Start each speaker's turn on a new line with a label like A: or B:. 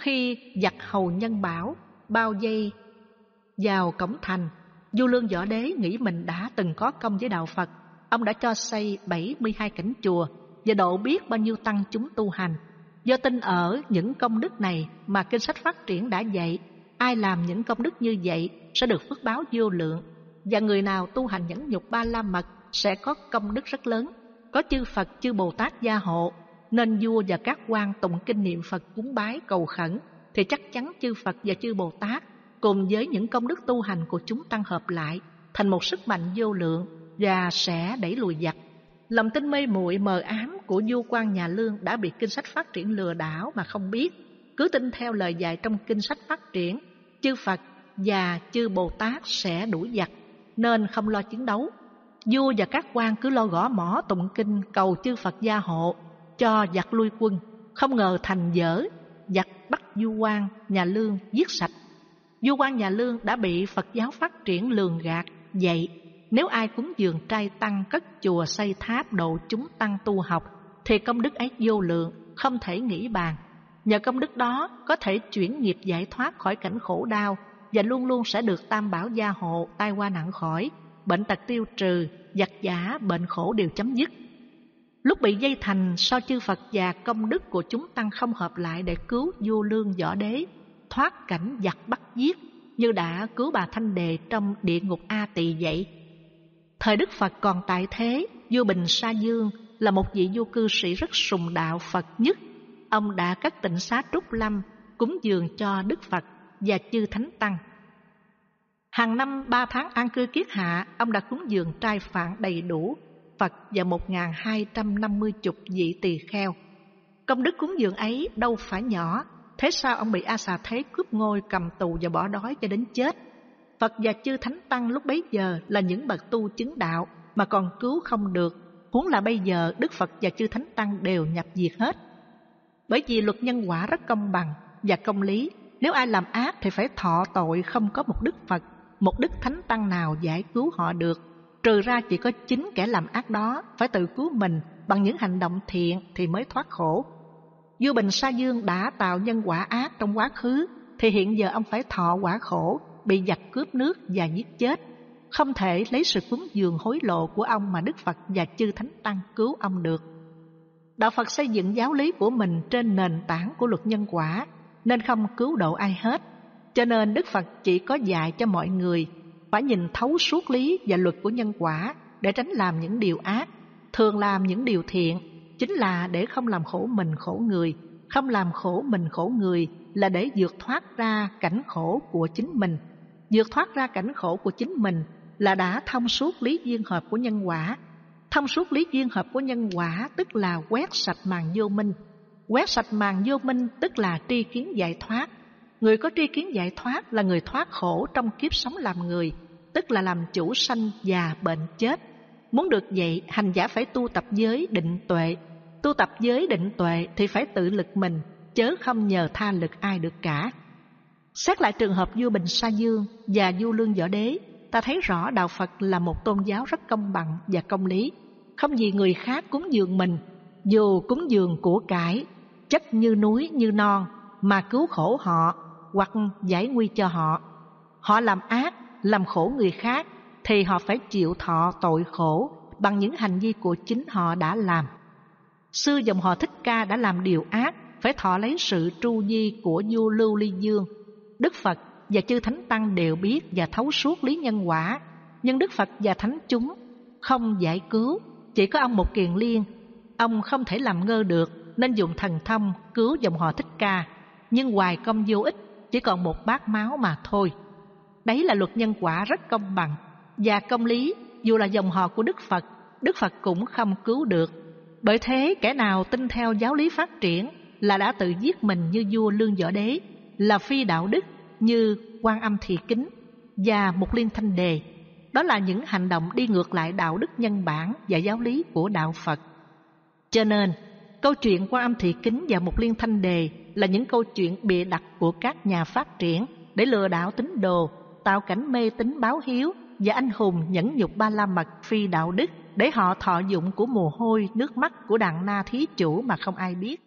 A: Khi giặc hầu Nhân Bảo bao vây vào cổng thành, Du Lương Võ Đế nghĩ mình đã từng có công với đạo Phật. Ông đã cho xây 72 cảnh chùa và độ biết bao nhiêu tăng chúng tu hành. Do tin ở những công đức này mà kinh sách phát triển đã dạy, ai làm những công đức như vậy sẽ được phước báo vô lượng, và người nào tu hành nhẫn nhục Ba La Mật sẽ có công đức rất lớn. Có chư Phật, chư Bồ Tát gia hộ, nên vua và các quan tụng kinh niệm Phật cúng bái cầu khẩn, thì chắc chắn chư Phật và chư Bồ Tát cùng với những công đức tu hành của chúng tăng hợp lại thành một sức mạnh vô lượng và sẽ đẩy lùi giặc. Lòng tin mê muội mờ ám của vua quan nhà Lương đã bị kinh sách phát triển lừa đảo mà không biết. Cứ tin theo lời dạy trong kinh sách phát triển, chư Phật và chư Bồ Tát sẽ đuổi giặc, nên không lo chiến đấu. Vua và các quan cứ lo gõ mõ tụng kinh cầu chư Phật gia hộ cho giặc lui quân. Không ngờ thành dở, giặc bắt vua quan nhà Lương giết sạch. Vua quan nhà Lương đã bị Phật giáo phát triển lường gạt. Vậy nếu ai cúng dường trai tăng, cất chùa xây tháp độ chúng tăng tu học, thì công đức ấy vô lượng, không thể nghĩ bàn. Nhờ công đức đó có thể chuyển nghiệp giải thoát khỏi cảnh khổ đau, và luôn luôn sẽ được Tam Bảo gia hộ, tai qua nạn khỏi, bệnh tật tiêu trừ, giặc giả bệnh khổ đều chấm dứt. Lúc bị dây thành, sao chư Phật và công đức của chúng tăng không hợp lại để cứu vua Lương Võ Đế thoát cảnh giặc bắt giết, như đã cứu bà Thanh Đề trong địa ngục A Tỳ vậy? Thời Đức Phật còn tại thế, vua Bình Sa Dương là một vị vua cư sĩ rất sùng đạo Phật nhất. Ông đã cất tịnh xá Trúc Lâm cúng dường cho Đức Phật và chư Thánh Tăng. Hàng năm 3 tháng an cư kiết hạ, ông đã cúng dường trai phạn đầy đủ Phật và 1250 vị tỳ kheo. Công đức cúng dường ấy đâu phải nhỏ. Thế sao ông bị A Xà Thế cướp ngôi, cầm tù và bỏ đói cho đến chết? Phật và chư Thánh Tăng lúc bấy giờ là những bậc tu chứng đạo mà còn cứu không được, huống là bây giờ Đức Phật và chư Thánh Tăng đều nhập diệt hết. Bởi vì luật nhân quả rất công bằng và công lý. Nếu ai làm ác thì phải thọ tội, không có một Đức Phật, một Đức Thánh Tăng nào giải cứu họ được. Trừ ra chỉ có chính kẻ làm ác đó phải tự cứu mình bằng những hành động thiện thì mới thoát khổ. Vua Bình Sa Dương đã tạo nhân quả ác trong quá khứ, thì hiện giờ ông phải thọ quả khổ, bị giặc cướp nước và giết chết. Không thể lấy sự cúng dường hối lộ của ông mà Đức Phật và chư Thánh Tăng cứu ông được. Đạo Phật xây dựng giáo lý của mình trên nền tảng của luật nhân quả, nên không cứu độ ai hết. Cho nên Đức Phật chỉ có dạy cho mọi người phải nhìn thấu suốt lý và luật của nhân quả để tránh làm những điều ác, thường làm những điều thiện, chính là để không làm khổ mình khổ người. Không làm khổ mình khổ người là để vượt thoát ra cảnh khổ của chính mình. Vượt thoát ra cảnh khổ của chính mình là đã thông suốt lý duyên hợp của nhân quả. Thông suốt lý duyên hợp của nhân quả tức là quét sạch màn vô minh. Quét sạch màn vô minh tức là tri kiến giải thoát. Người có tri kiến giải thoát là người thoát khổ trong kiếp sống làm người, tức là làm chủ sanh già bệnh chết. Muốn được vậy, hành giả phải tu tập giới định tuệ. Tu tập giới định tuệ thì phải tự lực mình, chớ không nhờ tha lực ai được cả. Xét lại trường hợp vua Bình Sa Dương và vua Lương Võ Đế, ta thấy rõ đạo Phật là một tôn giáo rất công bằng và công lý. Không vì người khác cúng dường mình, dù cúng dường của cải chất như núi như non, mà cứu khổ họ hoặc giải nguy cho họ. Họ làm ác, làm khổ người khác thì họ phải chịu thọ tội khổ bằng những hành vi của chính họ đã làm. Xưa dòng họ Thích Ca đã làm điều ác, phải thọ lấy sự tru di của vua Lưu Ly Dương. Đức Phật và chư Thánh Tăng đều biết và thấu suốt lý nhân quả, nhưng Đức Phật và Thánh chúng không giải cứu. Chỉ có ông Một Kiền Liên, ông không thể làm ngơ được nên dùng thần thông cứu dòng họ Thích Ca, nhưng hoài công vô ích, chỉ còn một bát máu mà thôi. Đấy là luật nhân quả rất công bằng và công lý. Dù là dòng họ của Đức Phật cũng không cứu được. Bởi thế kẻ nào tin theo giáo lý phát triển là đã tự giết mình như vua Lương Võ Đế, là phi đạo đức như Quan Âm Thị Kính và Mục Liên Thanh Đề. Đó là những hành động đi ngược lại đạo đức nhân bản và giáo lý của đạo Phật. Cho nên câu chuyện Quan Âm Thị Kính và Mục Liên Thanh Đề là những câu chuyện bịa đặt của các nhà phát triển để lừa đảo tín đồ, tạo cảnh mê tín báo hiếu và anh hùng nhẫn nhục Ba La Mật phi đạo đức, để họ thọ dụng của mồ hôi nước mắt của đàn na thí chủ mà không ai biết.